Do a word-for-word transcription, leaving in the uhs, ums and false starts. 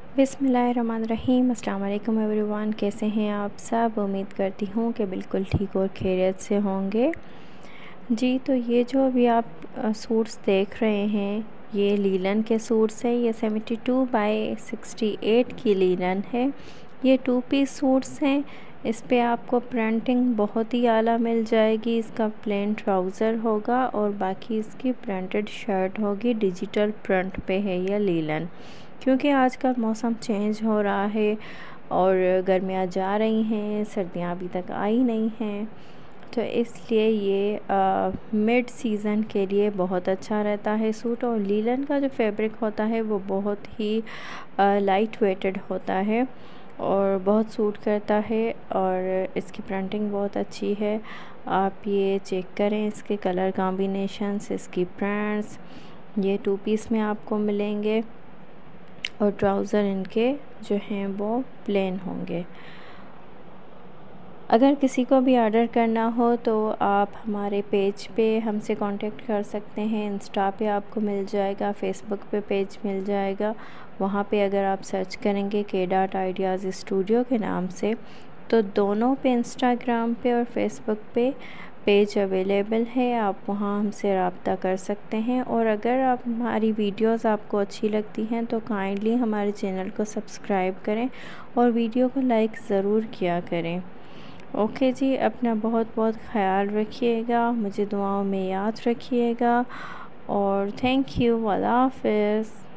बिस्मिल्लाहिर्रहमानिर्रहीम। अस्सलाम वालेकुम एवरीवन, कैसे हैं आप सब। उम्मीद करती हूँ कि बिल्कुल ठीक और खैरियत से होंगे जी। तो ये जो अभी आप सूट्स देख रहे हैं ये लीलन के सूट्स हैं। ये seventy two by sixty eight की लीलन है। ये टू पीस सूट्स हैं। इस पे आपको प्रिंटिंग बहुत ही आला मिल जाएगी। इसका प्लेन ट्राउज़र होगा और बाकी इसकी प्रिंटेड शर्ट होगी। डिजिटल प्रिंट पे है यह लीलन, क्योंकि आजकल मौसम चेंज हो रहा है और गर्मियाँ जा रही हैं, सर्दियाँ अभी तक आई नहीं हैं, तो इसलिए ये मिड सीज़न के लिए बहुत अच्छा रहता है सूट। और लीलन का जो फैब्रिक होता है वो बहुत ही लाइट वेटेड होता है और बहुत सूट करता है और इसकी प्रिंटिंग बहुत अच्छी है। आप ये चेक करें इसके कलर कॉम्बिनेशंस, इसकी प्रिंट्स। ये टू पीस में आपको मिलेंगे और ट्राउज़र इनके जो हैं वो प्लेन होंगे। अगर किसी को भी ऑर्डर करना हो तो आप हमारे पेज पे हमसे कांटेक्ट कर सकते हैं। इंस्टा पे आपको मिल जाएगा, फेसबुक पे पेज मिल जाएगा। वहाँ पे अगर आप सर्च करेंगे के डाट आइडियाज़ स्टूडियो के नाम से तो दोनों पे, इंस्टाग्राम पे और फेसबुक पे पेज अवेलेबल है। आप वहाँ हमसे रब्ता कर सकते हैं। और अगर आप हमारी वीडियोस आपको अच्छी लगती हैं तो काइंडली हमारे चैनल को सब्सक्राइब करें और वीडियो को लाइक ज़रूर किया करें। ओके जी, अपना बहुत बहुत ख्याल रखिएगा, मुझे दुआओं में याद रखिएगा और थैंक यू। अल्लाह हाफ़िज़।